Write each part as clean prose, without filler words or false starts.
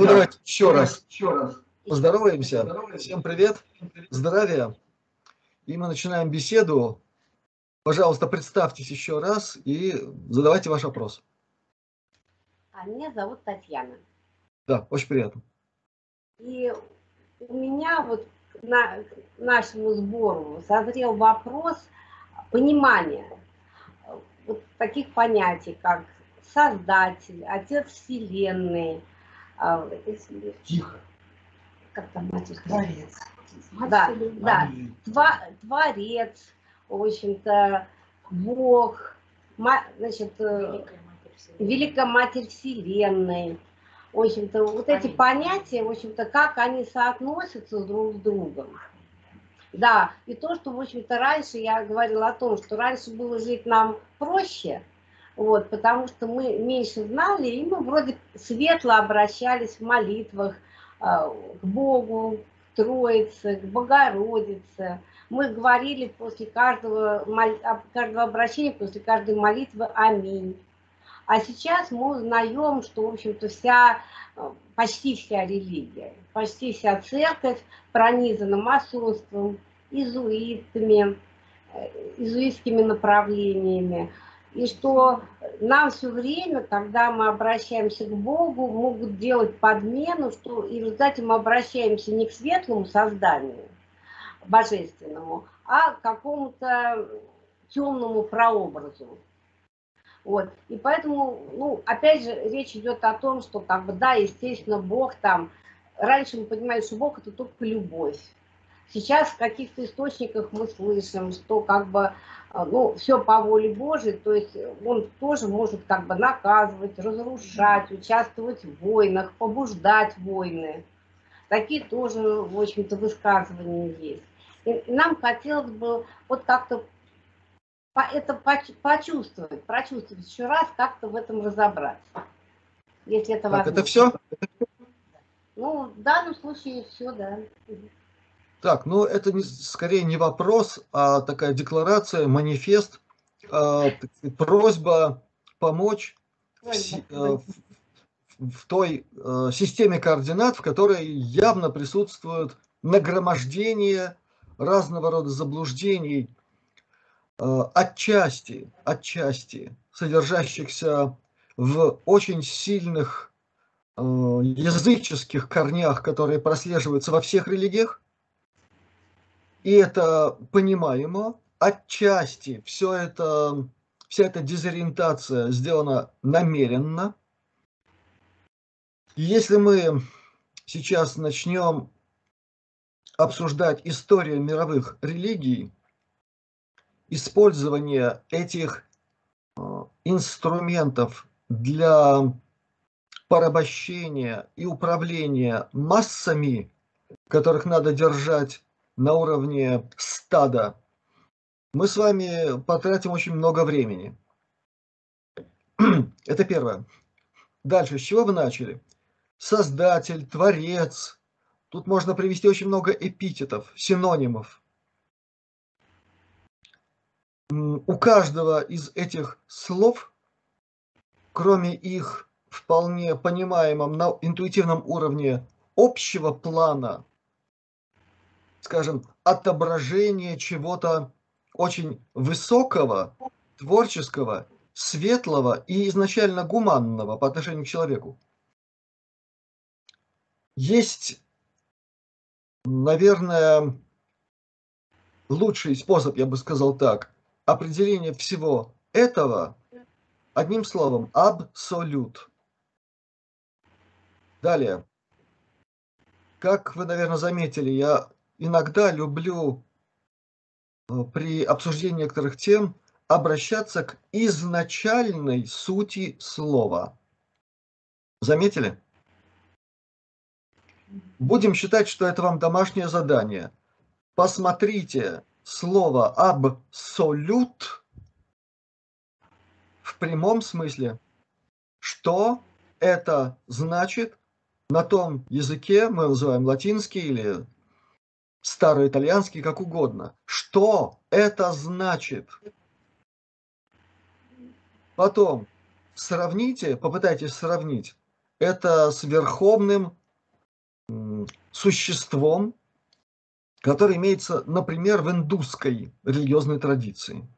давайте еще раз поздороваемся. Всем привет, здравия. И мы начинаем беседу. Пожалуйста, представьтесь еще раз и задавайте ваш вопрос. Меня зовут Татьяна. Да, очень приятно. И у меня вот к нашему сбору созрел вопрос понимания вот таких понятий, как Создатель, Отец Вселенной. Тихо. Как там Матерь? Творец. Да. Творец, в общем-то, Бог, значит, Великая Матерь Вселенной. В общем-то, вот эти понятия, в общем-то, как они соотносятся друг с другом. Да, и то, что, в общем-то, раньше я говорила о том, что раньше было жить нам проще, вот, потому что мы меньше знали, и мы вроде светло обращались в молитвах к Богу, к Троице, к Богородице. Мы говорили после каждого обращения, после каждой молитвы «Аминь». А сейчас мы узнаем, что, в общем-то, почти вся религия, почти вся церковь пронизана масонством, иезуитскими направлениями. И что нам все время, когда мы обращаемся к Богу, могут делать подмену, что и в результате мы обращаемся не к светлому созданию, божественному, а к какому-то темному прообразу. Вот. И поэтому, опять же, речь идет о том, что, да, естественно, Бог там... Раньше мы понимали, что Бог – это только любовь. Сейчас в каких-то источниках мы слышим, что, все по воле Божией, то есть Он тоже может, наказывать, разрушать, участвовать в войнах, побуждать войны. Такие тоже, в общем-то, высказывания есть. И нам хотелось бы вот как-то это прочувствовать еще раз, как-то в этом разобраться, если это возможно. Так, это все? В данном случае все, да. Так, это скорее не вопрос, а такая декларация, манифест, просьба помочь в той системе координат, в которой явно присутствует нагромождение разного рода заблуждений, отчасти содержащихся в очень сильных языческих корнях, которые прослеживаются во всех религиях. И это понимаемо. Отчасти вся эта дезориентация сделана намеренно. И если мы сейчас начнем обсуждать историю мировых религий, использование этих инструментов для порабощения и управления массами, которых надо держать на уровне стада, мы с вами потратим очень много времени. Это первое. Дальше, с чего вы начали? Создатель, Творец. Тут можно привести очень много эпитетов, синонимов. У каждого из этих слов, кроме их вполне понимаемом на интуитивном уровне общего плана, скажем, отображение чего-то очень высокого, творческого, светлого и изначально гуманного по отношению к человеку. Есть, наверное, лучший способ, я бы сказал так, определение всего этого одним словом: абсолют. Далее. Как вы, наверное, заметили, я иногда люблю при обсуждении некоторых тем обращаться к изначальной сути слова. Заметили? Будем считать, что это вам домашнее задание. Посмотрите слово абсолют в прямом смысле. Что это значит на том языке, мы называем латинский или староитальянский, как угодно. Что это значит? Потом попытайтесь сравнить это с верховным существом, которое имеется, например, в индусской религиозной традиции.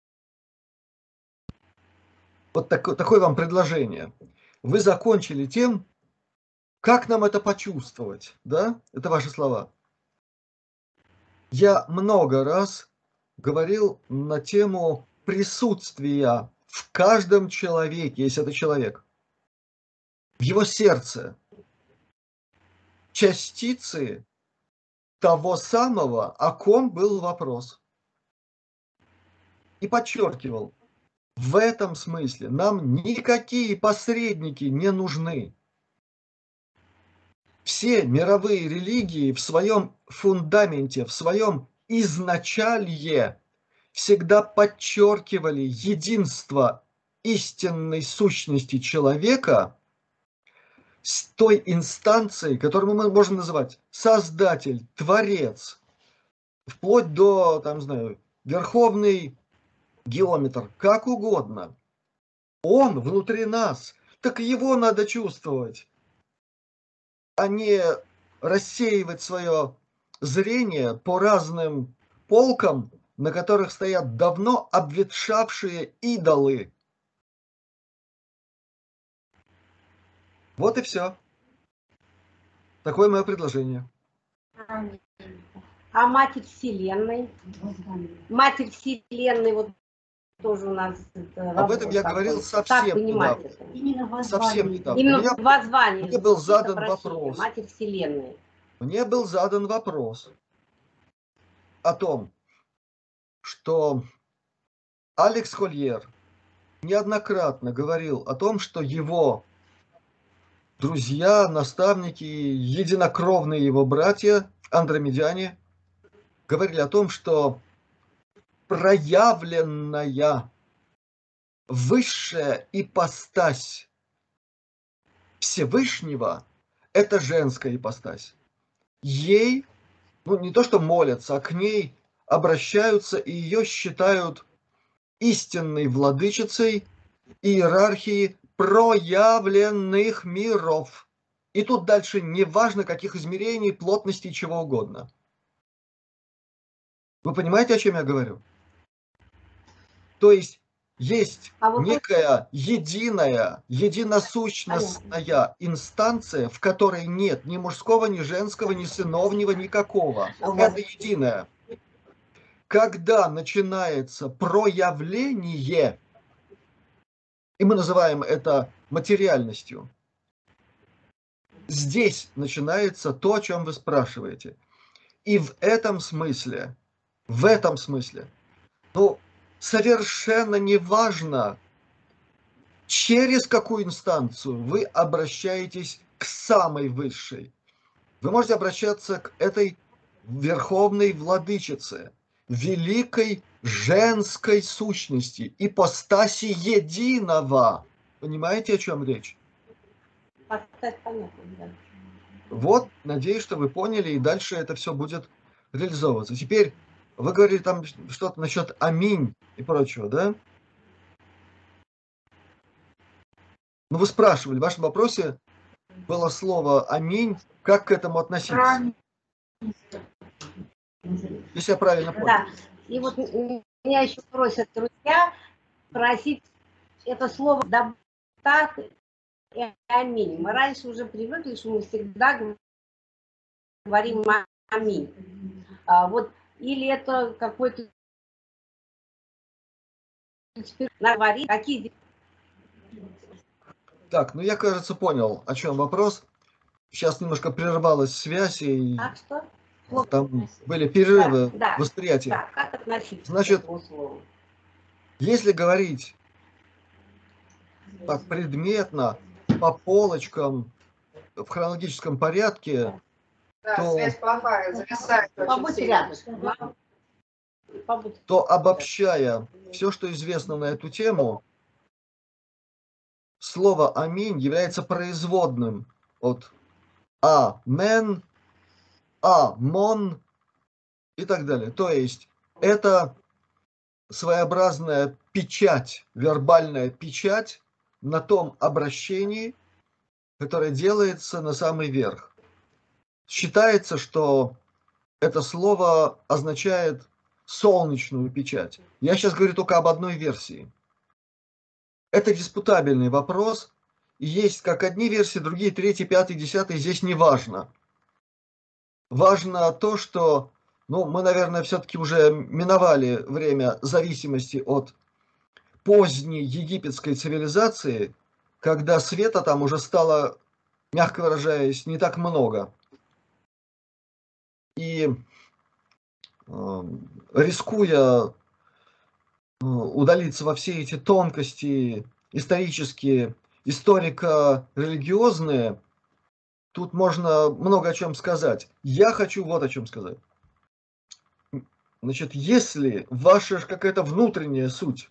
Вот такое вам предложение. Вы закончили тем, как нам это почувствовать, да? Это ваши слова. Я много раз говорил на тему присутствия в каждом человеке, если это человек, в его сердце, частицы того самого, о ком был вопрос. И подчеркивал, в этом смысле нам никакие посредники не нужны. Все мировые религии в своем фундаменте, в своем изначалье всегда подчеркивали единство истинной сущности человека с той инстанцией, которую мы можем называть Создатель, Творец, вплоть до, там, знаю, Верховный Геометр, как угодно. Он внутри нас, так его надо чувствовать, а не рассеивать свое зрение по разным полкам, на которых стоят давно обветшавшие идолы. Вот и все. Такое мое предложение. А Матерь Вселенной? Матерь Вселенной, вот тоже у нас... Об этом я говорил совсем недавно. Именно совсем недавно. Именно в воззвании. Мне был задан вопрос. Матерь Вселенной. Мне был задан вопрос о том, что Алекс Хольер неоднократно говорил о том, что его друзья, наставники, единокровные его братья, андромедяне, говорили о том, что проявленная высшая ипостась Всевышнего – это женская ипостась. Ей, ну не то что молятся, а к ней обращаются и ее считают истинной владычицей иерархии проявленных миров. И тут дальше не важно каких измерений, плотности, чего угодно. Вы понимаете, о чем я говорю? То есть некая единая, единосущностная инстанция, в которой нет ни мужского, ни женского, ни сыновнего, никакого. Это единое. Когда начинается проявление, и мы называем это материальностью, здесь начинается то, о чем вы спрашиваете. И в этом смысле, ну, совершенно не важно, через какую инстанцию вы обращаетесь к самой высшей. Вы можете обращаться к этой верховной владычице, великой женской сущности, ипостаси единого. Понимаете, о чем речь? Вот, надеюсь, что вы поняли, и дальше это все будет реализовываться. Теперь вы говорили там что-то насчет аминь и прочего, да? Ну, вы спрашивали, в вашем вопросе было слово аминь, как к этому относиться? Если я правильно понял. Да, и вот меня еще просят друзья просить это слово «да так» и «аминь». Мы раньше уже привыкли, что мы всегда говорим «аминь». Вот, или это какой-то... Говорить, какие... Так, ну я, кажется, понял, о чем вопрос. Сейчас немножко прервалась связь, и там были перерывы восприятия. Да, как относиться Значит, к этому слову? Если говорить так предметно, по полочкам, в хронологическом порядке, да, связь плохая, зависает очень сильно. То обобщая все, что известно на эту тему, слово «аминь» является производным от «амен», «амон» и так далее. То есть это своеобразная печать, вербальная печать на том обращении, которое делается на самый верх. Считается, что это слово означает солнечную печать. Я сейчас говорю только об одной версии. Это диспутабельный вопрос. И есть как одни версии, другие, третьи, пятые, десятые. Здесь не важно. Важно то, что мы, наверное, все-таки уже миновали время зависимости от поздней египетской цивилизации, когда света там уже стало, мягко выражаясь, не так много. И рискуя удалиться во все эти тонкости исторические, историко-религиозные, тут можно много о чем сказать. Я хочу вот о чем сказать. Значит, если ваша какая-то внутренняя суть,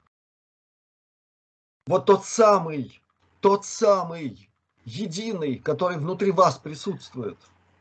вот тот самый единый, который внутри вас присутствует,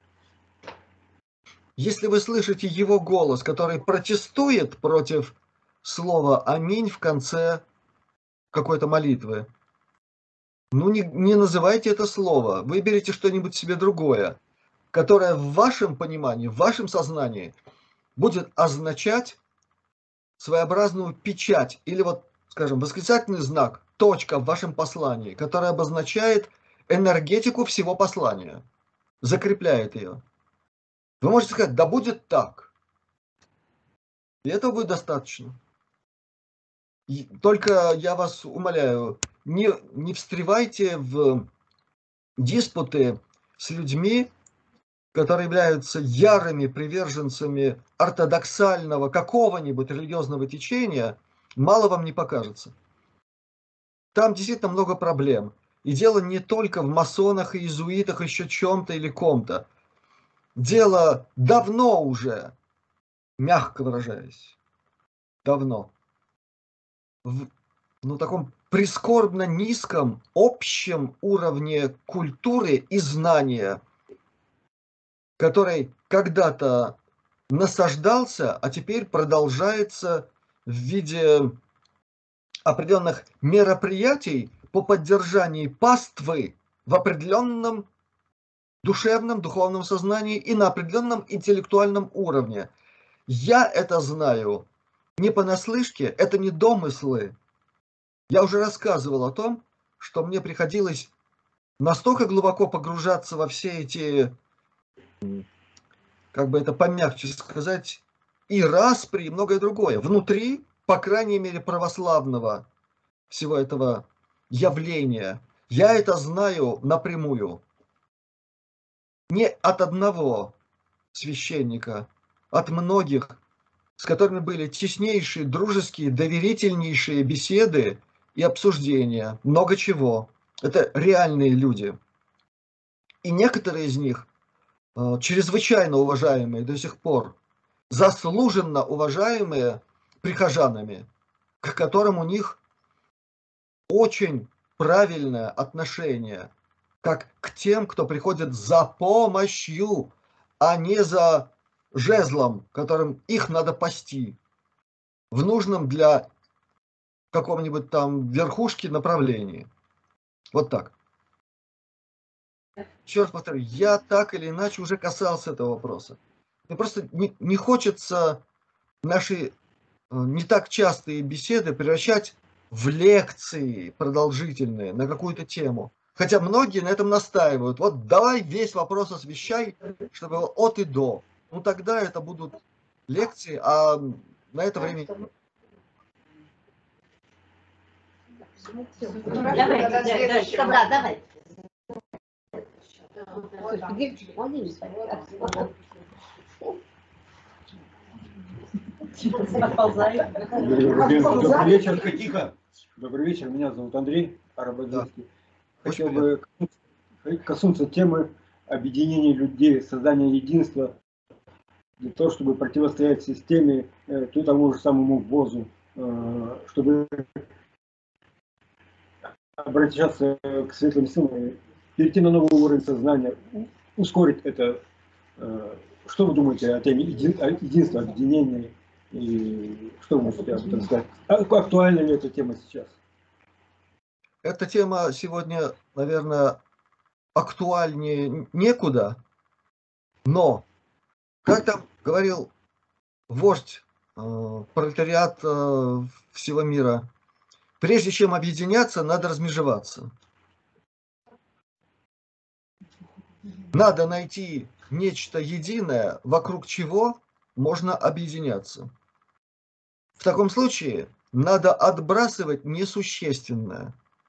если вы слышите его голос, который протестует против слова «Аминь» в конце какой-то молитвы, не называйте это слово, выберите что-нибудь себе другое, которое в вашем понимании, в вашем сознании будет означать своеобразную печать или вот, скажем, восклицательный знак, точка в вашем послании, которая обозначает энергетику всего послания, закрепляет ее. Вы можете сказать, да будет так. И этого будет достаточно. Только я вас умоляю, не встревайте в диспуты с людьми, которые являются ярыми приверженцами ортодоксального какого-нибудь религиозного течения, мало вам не покажется. Там действительно много проблем. И дело не только в масонах и иезуитах, еще чем-то или ком-то. Дело давно уже, мягко выражаясь, давно, в таком прискорбно низком общем уровне культуры и знания, который когда-то насаждался, а теперь продолжается в виде определенных мероприятий по поддержанию паствы в определенном душевном, духовном сознании и на определенном интеллектуальном уровне. Я это знаю не понаслышке, это не домыслы. Я уже рассказывал о том, что мне приходилось настолько глубоко погружаться во все эти, как бы это помягче сказать, и распри, и многое другое. Внутри, по крайней мере, православного всего этого явления. Я это знаю напрямую. Не от одного священника, от многих, с которыми были теснейшие, дружеские, доверительнейшие беседы и обсуждения. Много чего. Это реальные люди. И некоторые из них чрезвычайно уважаемые до сих пор, заслуженно уважаемые прихожанами, к которым у них очень правильное отношение, как к тем, кто приходит за помощью, а не за жезлом, которым их надо пасти в нужном для какого-нибудь там верхушки направлении. Вот так. Еще раз повторю, я так или иначе уже касался этого вопроса. Мне просто не хочется наши не так частые беседы превращать в лекции продолжительные на какую-то тему. Хотя многие на этом настаивают. Вот давай весь вопрос освещай, чтобы от и до. Тогда это будут лекции, а на это время... Давай. Добрый вечер, тихо. Добрый вечер, меня зовут Андрей Арабадзинский. Хотел бы коснуться темы объединения людей, создания единства для того, чтобы противостоять системе, тому же самому ВОЗу, чтобы обращаться к светлым силам, перейти на новый уровень сознания, ускорить это. Что вы думаете о теме единства, объединения? И что вы можете об этом сказать? Актуальна ли эта тема сейчас? Эта тема сегодня, наверное, актуальнее некуда, но, как там говорил вождь пролетариата всего мира, прежде чем объединяться, надо размежеваться. Надо найти нечто единое, вокруг чего можно объединяться. В таком случае надо отбрасывать несущественное.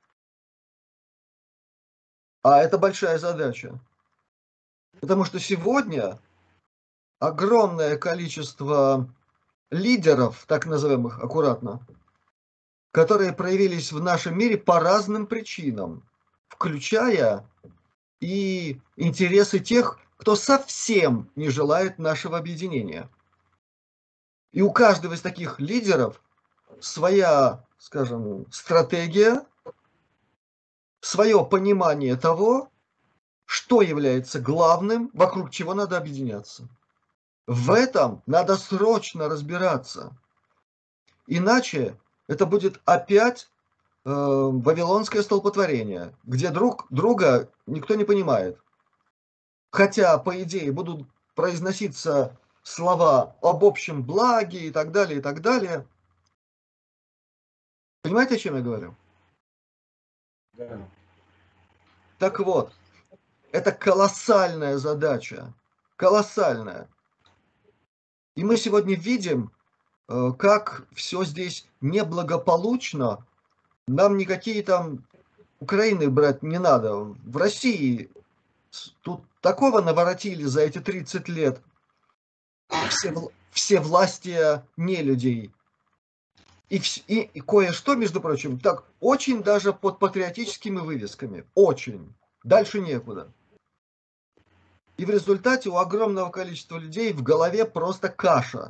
А это большая задача. Потому что сегодня огромное количество лидеров, так называемых аккуратно, которые проявились в нашем мире по разным причинам, включая и интересы тех, кто совсем не желает нашего объединения. И у каждого из таких лидеров своя, скажем, стратегия, свое понимание того, что является главным, вокруг чего надо объединяться. В этом надо срочно разбираться. Иначе это будет опять вавилонское столпотворение, где друг друга никто не понимает. Хотя, по идее, будут произноситься слова об общем благе и так далее, и так далее. Понимаете, о чем я говорю? Да. Так вот, это колоссальная задача, колоссальная. И мы сегодня видим, как все здесь неблагополучно. Нам никакие там Украины брать не надо. В России тут такого наворотили за эти 30 лет. Все власти не людей. И кое-что, между прочим, так очень даже под патриотическими вывесками. Очень. Дальше некуда. И в результате у огромного количества людей в голове просто каша.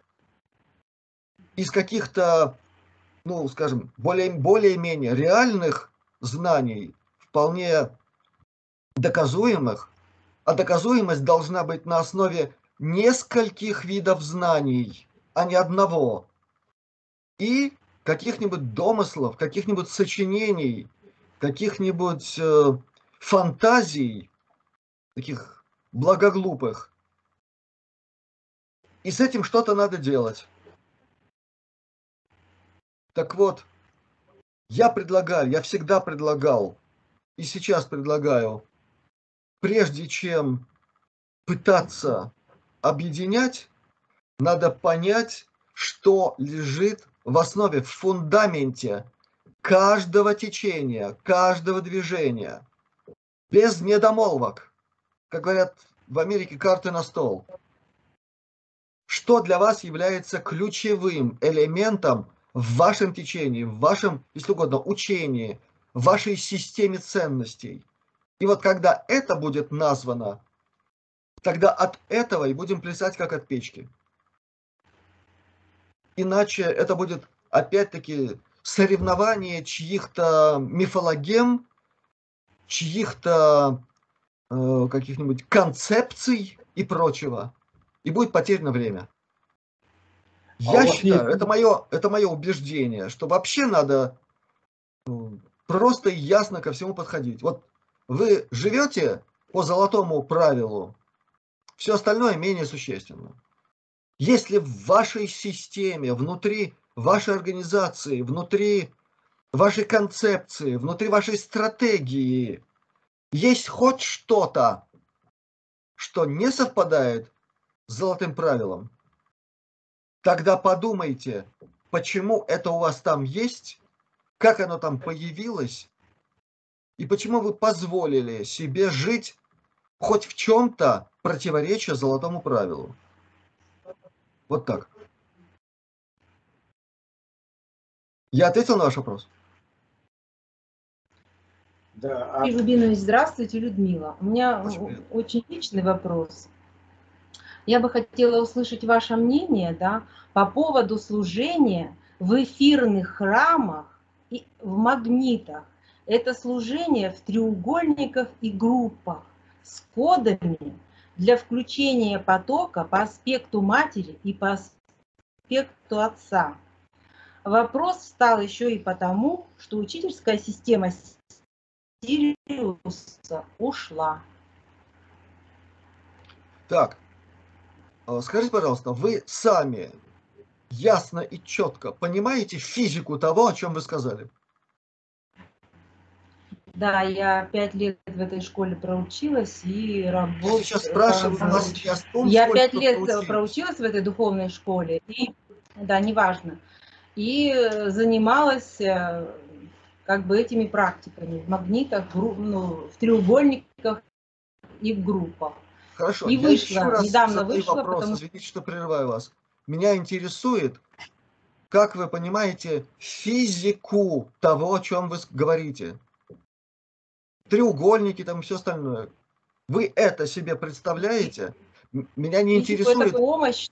Из каких-то, ну, скажем, более-менее реальных знаний, вполне доказуемых, а доказуемость должна быть на основе нескольких видов знаний, а не одного. И каких-нибудь домыслов, каких-нибудь сочинений, каких-нибудь фантазий, таких благоглупых. И с этим что-то надо делать. Так вот, я всегда предлагал, и сейчас предлагаю, прежде чем пытаться объединять, надо понять, что лежит в основе, в фундаменте каждого течения, каждого движения, без недомолвок. Как говорят в Америке, карты на стол. Что для вас является ключевым элементом в вашем течении, в вашем, если угодно, учении, в вашей системе ценностей. И вот когда это будет названо, тогда от этого и будем плясать, как от печки. Иначе это будет, опять-таки, соревнование чьих-то мифологем, чьих-то каких-нибудь концепций и прочего. И будет потеряно время. Я считаю, это мое убеждение, что вообще надо просто и ясно ко всему подходить. Вот вы живете по золотому правилу, все остальное менее существенно. Если в вашей системе, внутри вашей организации, внутри вашей концепции, внутри вашей стратегии есть хоть что-то, что не совпадает с золотым правилом, тогда подумайте, почему это у вас там есть, как оно там появилось, и почему вы позволили себе жить хоть в чем-то противоречия золотому правилу. Вот так. Я ответил на ваш вопрос? Да. Рубинович, здравствуйте, Людмила. У меня очень личный вопрос. Я бы хотела услышать ваше мнение, да, по поводу служения в эфирных храмах и в магнитах. Это служение в треугольниках и группах с кодами для включения потока по аспекту матери и по аспекту отца. Вопрос встал еще и потому, что учительская система Сириуса ушла. Так, скажите, пожалуйста, вы сами ясно и четко понимаете физику того, о чем вы сказали? Да, я 5 лет в этой школе проучилась и Я работала. сейчас спрашиваю вас не о том, Я сколько 5 вы лет проучилась в этой духовной школе, и, да, неважно, и занималась как бы этими практиками в магнитах, в треугольниках и в группах. Хорошо, И я еще вышла, раз недавно задаю вышла, вопрос, потому извините, что прерываю вас. Меня интересует, как вы понимаете физику того, о чем вы говорите. Треугольники, там все остальное. Вы это себе представляете? Меня не физику это интересует... помощь.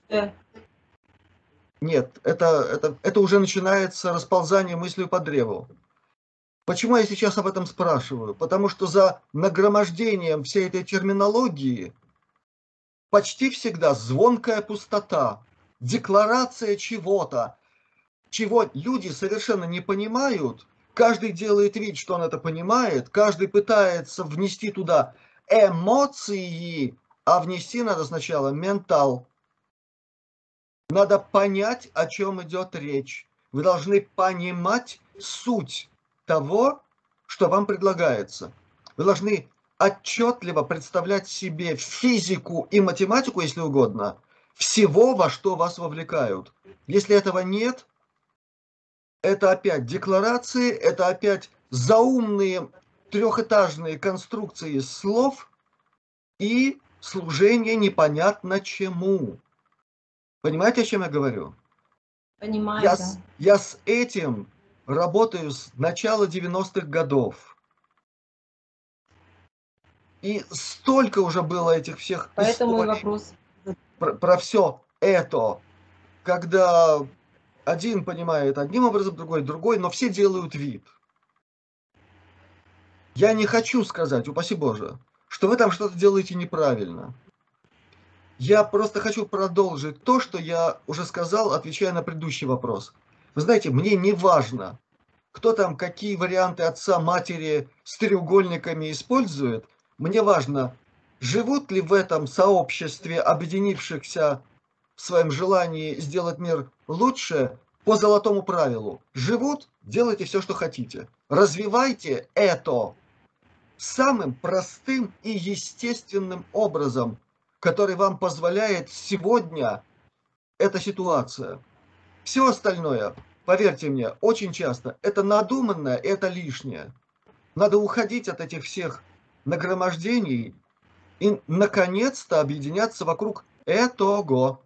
Нет, это уже начинается расползание мыслью по древу. Почему я сейчас об этом спрашиваю? Потому что за нагромождением всей этой терминологии почти всегда звонкая пустота, декларация чего-то, чего люди совершенно не понимают. Каждый делает вид, что он это понимает, каждый пытается внести туда эмоции, а внести надо сначала ментал. Надо понять, о чем идет речь. Вы должны понимать суть того, что вам предлагается. Вы должны отчетливо представлять себе физику и математику, если угодно, всего, во что вас вовлекают. Если этого нет, это опять декларации, это опять заумные трехэтажные конструкции слов и служение непонятно чему. Понимаете, о чем я говорю? Понимаю, да. Я с этим работаю с начала 90-х годов. И столько уже было этих всех Поэтому и историй вопрос. про все это, когда один понимает одним образом, другой, но все делают вид. Я не хочу сказать, упаси Боже, что вы там что-то делаете неправильно. Я просто хочу продолжить то, что я уже сказал, отвечая на предыдущий вопрос. Вы знаете, мне не важно, кто там какие варианты отца, матери с треугольниками использует. Мне важно, живут ли в этом сообществе объединившихся в своем желании сделать мир лучше по золотому правилу. Живут, делайте все, что хотите. Развивайте это самым простым и естественным образом, который вам позволяет сегодня эта ситуация. Все остальное, поверьте мне, очень часто это надуманное, это лишнее. Надо уходить от этих всех нагромождений и наконец-то объединяться вокруг этого.